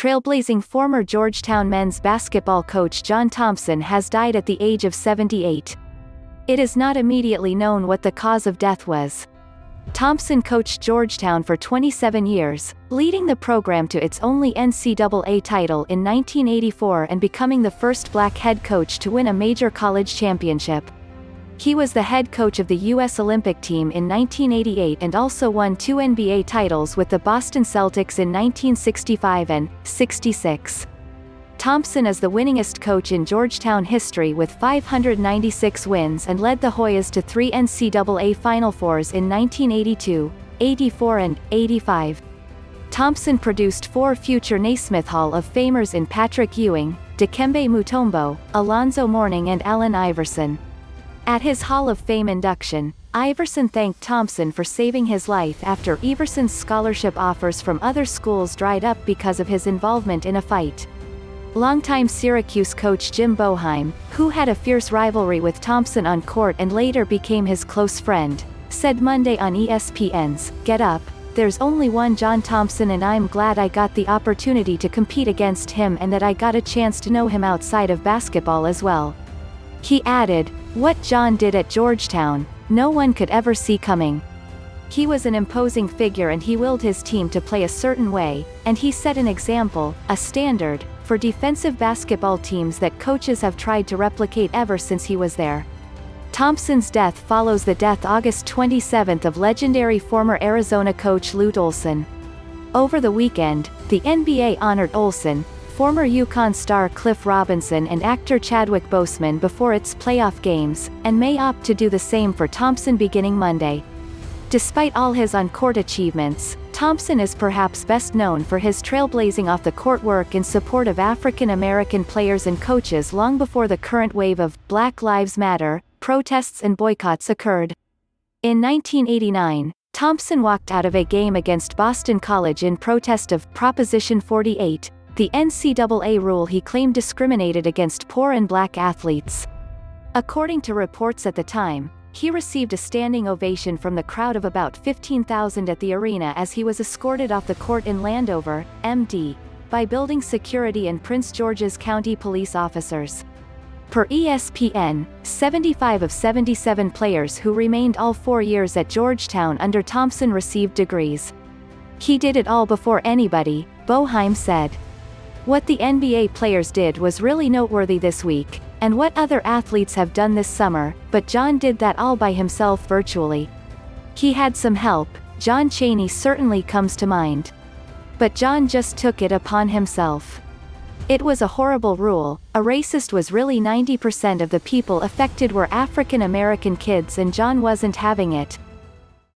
trailblazing former Georgetown men's basketball coach John Thompson has died at the age of 78. It is not immediately known what the cause of death was. Thompson coached Georgetown for 27 years, leading the program to its only NCAA title in 1984 and becoming the first black head coach to win a major college championship. He was the head coach of the U.S. Olympic team in 1988 and also won 2 NBA titles with the Boston Celtics in 1965 and '66. Thompson is the winningest coach in Georgetown history with 596 wins and led the Hoyas to 3 NCAA Final Fours in 1982, '84 and '85. Thompson produced 4 future Naismith Hall of Famers in Patrick Ewing, Dikembe Mutombo, Alonzo Mourning and Iverson. At his Hall of Fame induction, Iverson thanked Thompson for saving his life after Iverson's scholarship offers from other schools dried up because of his involvement in a fight. Longtime Syracuse coach Jim Boeheim, who had a fierce rivalry with Thompson on court and later became his close friend, said Monday on ESPN's Get Up, "There's only one John Thompson and I'm glad I got the opportunity to compete against him and that I got a chance to know him outside of basketball as well." He added, "What John did at Georgetown, no one could ever see coming. He was an imposing figure and he willed his team to play a certain way, and he set an example, a standard, for defensive basketball teams that coaches have tried to replicate ever since he was there." Thompson's death follows the death August 27 of legendary former Arizona coach Lute Olson. Over the weekend, the NBA honored Olson, former UConn star Cliff Robinson and actor Chadwick Boseman before its playoff games, and may opt to do the same for Thompson beginning Monday. Despite all his on-court achievements, Thompson is perhaps best known for his trailblazing off-the-court work in support of African American players and coaches long before the current wave of Black Lives Matter protests and boycotts occurred. In 1989, Thompson walked out of a game against Boston College in protest of Proposition 48, the NCAA rule he claimed discriminated against poor and black athletes. According to reports at the time, he received a standing ovation from the crowd of about 15,000 at the arena as he was escorted off the court in Landover, MD, by building security and Prince George's County police officers. Per ESPN, 75 of 77 players who remained all 4 years at Georgetown under Thompson received degrees. "He did it all before anybody," Boeheim said. "What the NBA players did was really noteworthy this week, and what other athletes have done this summer, but John did that all by himself virtually. He had some help, John Chaney certainly comes to mind. But John just took it upon himself. It was a horrible rule, a racist was really 90% of the people affected were African American kids and John wasn't having it,